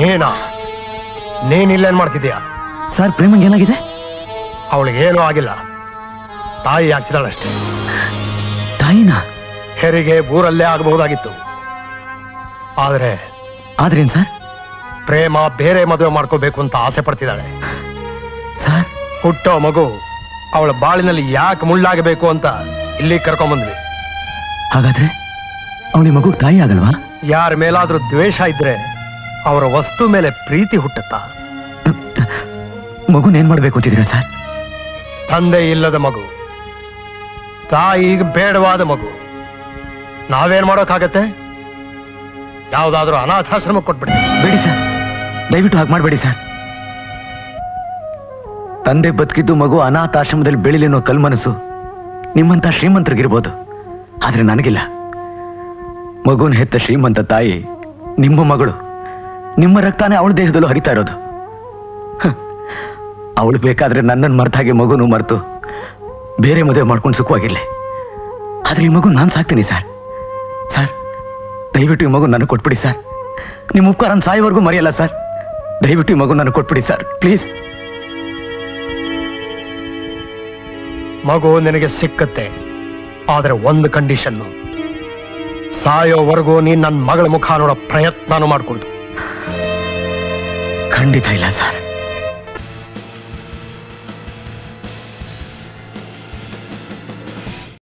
ನೀನಿಲ್ಲೇನ್ ಮಾಡ್ತಿದ್ಯಾ? ಸರ್, ಪ್ರೇಮಂಗೆ ಏನಾಗಿದೆ? ಅವಳಿಗೇನೂ ಆಗಿಲ್ಲ, ತಾಯಿ ಹಾಕ್ಸಿದಾಳಷ್ಟೇ. ತಾಯಿನ? ಹೆರಿಗೆ ಊರಲ್ಲೇ ಆಗಬಹುದಾಗಿತ್ತು. ಆದ್ರೇನ್ ಸರ್? ಪ್ರೇಮ ಬೇರೆ ಮದುವೆ ಮಾಡ್ಕೋಬೇಕು ಅಂತ ಆಸೆ ಪಡ್ತಿದ್ದಾಳೆ. ಸರ್, ಹುಟ್ಟೋ ಮಗು ಅವಳ ಬಾಳಿನಲ್ಲಿ ಯಾಕೆ ಮುಳ್ಳಾಗಬೇಕು ಅಂತ ಇಲ್ಲಿ ಕರ್ಕೊಂಬಂದ್ವಿ. ಹಾಗಾದ್ರೆ ಅವಳಿ ಮಗು ತಾಯಿ ಆಗಲ್ವಾ? ಯಾರ ಮೇಲಾದ್ರೂ ದ್ವೇಷ ಇದ್ರೆ ಅವರ ವಸ್ತು ಮೇಲೆ ಪ್ರೀತಿ ಹುಟ್ಟುತ್ತಾ? ಮಗುನ ಏನ್ ಮಾಡ್ಬೇಕು ಅಂತಿದ್ದೀರಾ ಸರ್? ತಂದೆ ಇಲ್ಲದ ಮಗು, ತಾಯಿಗೆ ಬೇಡವಾದ ಮಗು, ನಾವೇನ್ ಮಾಡೋಕ್ಕಾಗತ್ತೆ? ಯಾವ್ದಾದ್ರೂ ಅನಾಥಾಶ್ರಮ ಕೊಟ್ಬಿಡಿ. ಬೇಡಿ ಸರ್, ದಯವಿಟ್ಟು ಹಾಗೆ ಮಾಡಬೇಡಿ ಸರ್. ತಂದೆ ಬದುಕಿದ್ದು ಮಗು ಅನಾಥಾಶ್ರಮದಲ್ಲಿ ಬೆಳಿಲೇನೋ ಕಲ್ಮನಸ್ಸು ನಿಮ್ಮಂತ ಶ್ರೀಮಂತರಿಗಿರ್ಬೋದು, ಆದ್ರೆ ನನಗಿಲ್ಲ. ಮಗುನ ಹೆತ್ತ ಶ್ರೀಮಂತ ತಾಯಿ ನಿಮ್ಮ ಮಗಳು, ನಿಮ್ಮ ರಕ್ತಾನೇ ಅವಳ ದೇಹದಲ್ಲೂ ಹರಿತಾ ಇರೋದು. ಅವಳು ಬೇಕಾದ್ರೆ ನನ್ನನ್ನು ಮರ್ತಾಗೆ ಮಗುನು ಮರೆತು ಬೇರೆ ಮದುವೆ ಮಾಡ್ಕೊಂಡು ಸುಖವಾಗಿರ್ಲಿ, ಆದ್ರೆ ಈ ಮಗು ನಾನು ಸಾಕ್ತೀನಿ ಸರ್. ಸರ್, ದಯವಿಟ್ಟು ಈ ಮಗು ನನಗೆ ಕೊಟ್ಬಿಡಿ ಸರ್. ನಿಮ್ಮ ಉಪಕಾರ ಸಾಯೋವರೆಗೂ ಮರೆಯಲ್ಲ ಸರ್. ದಯವಿಟ್ಟು ಈ ಮಗು ನನಗೆ ಕೊಟ್ಬಿಡಿ ಸರ್, ಪ್ಲೀಸ್. ಮಗು ನಿನಗೆ ಸಿಕ್ಕತ್ತೆ, ಆದ್ರೆ ಒಂದು ಕಂಡೀಷನ್ನು, ಸಾಯೋವರೆಗೂ ನೀನ್ ನನ್ನ ಮಗಳ ಮುಖ ನೋಡೋ ಪ್ರಯತ್ನನೂ ಮಾಡ್ಕೊಳ್ದು. ಖಂಡಿತ ಇಲ್ಲ ಸರ್.